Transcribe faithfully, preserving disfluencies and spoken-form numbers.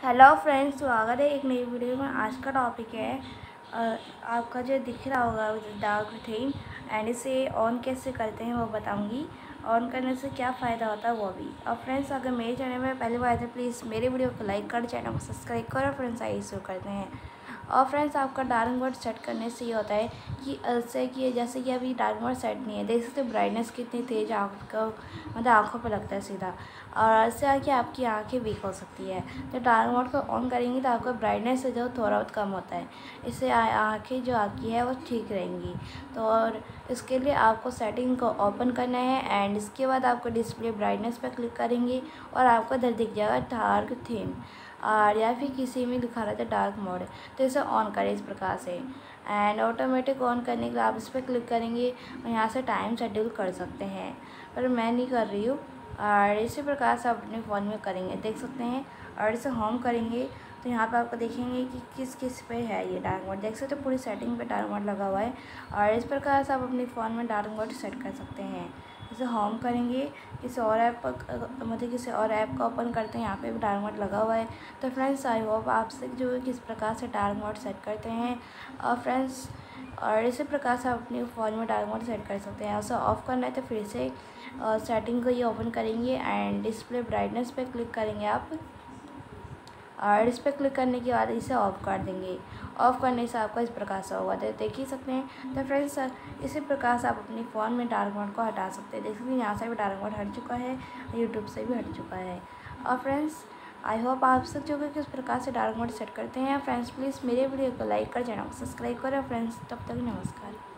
Hello friends, स्वागत है एक नई वीडियो में। आज का टॉपिक है अ, आपका जो दिख रहा होगा डार्क थीम, एंड इसे ऑन कैसे करते हैं वो बताऊंगी। ऑन करने से क्या फ़ायदा होता है वो भी। और फ्रेंड्स, अगर मेरे चैनल में पहली बार आए तो प्लीज़ मेरे वीडियो को लाइक कर, चैनल को सब्सक्राइब करो। फ्रेंड्स, आइए शुरू करते हैं। और फ्रेंड्स, आपका डार्क मोड सेट करने से ये होता है कि ऐसे कि जैसे कि अभी डार्क मोड सेट नहीं है, देख सकते हो ब्राइटनेस कितनी तेज़ आपको मतलब आँखों पर लगता है सीधा, और इससे आके आपकी आंखें वीक हो सकती है। तो डार्क मोड को ऑन करेंगे तो आपका ब्राइटनेस जो थोड़ा बहुत कम होता है, इससे आंखें जो आपकी है वो ठीक रहेंगी। तो और इसके लिए आपको सेटिंग को ओपन करना है, एंड इसके बाद आपको डिस्प्ले ब्राइटनेस पर क्लिक करेंगे और आपको इधर दिख जाएगा डार्क थीम, और या फिर किसी में दिखा रहा था डार्क मोड, तो इसे ऑन करें इस प्रकार से। एंड ऑटोमेटिक ऑन करने के लिए आप इस पर क्लिक करेंगे और यहाँ से टाइम शेड्यूल कर सकते हैं, पर मैं नहीं कर रही हूँ। और इसी प्रकार से आप अपने फ़ोन में करेंगे, देख सकते हैं। और इसे होम करेंगे तो यहाँ पे आपको देखेंगे कि किस किस पे है ये डार्क मोड, देख सकते हो पूरी सेटिंग पे डार्क मोड लगा हुआ है। और इस प्रकार से आप अपने फ़ोन में डार्क मोड सेट कर सकते हैं। इसे होम करेंगे, किसी और ऐप मतलब किसी और ऐप का ओपन करते हैं, यहाँ पे भी डार्क मोड लगा हुआ है। तो फ्रेंड्स, आई होप आपसे जो है किस प्रकार से डार्क मोड सेट करते हैं। और फ्रेंड्स, और इसी प्रकार से आप अपने फ़ोन में डार्क मोड सेट कर सकते हैं। उसे ऑफ़ करना है तो फिर से सेटिंग को ये ओपन करेंगे एंड डिस्प्ले ब्राइटनेस पे क्लिक करेंगे आप, और इस पर क्लिक करने के बाद इसे ऑफ़ कर देंगे। ऑफ़ करने से आपका इस प्रकार से होगा, तो देख ही सकते हैं। तो फ्रेंड्स, इसी प्रकार से आप अपने फ़ोन में डार्क मोड को हटा सकते हैं। देख सकते हैं यहाँ से भी डार्क मोड हट चुका है, यूट्यूब से भी हट चुका है। और फ्रेंड्स, आई होप आप सब जो किस प्रकार से डार्क मोड सेट करते हैं। फ्रेंड्स, प्लीज़ मेरे वीडियो को लाइक कर, चैनल को सब्सक्राइब करें। फ्रेंड्स, तब तक नमस्कार।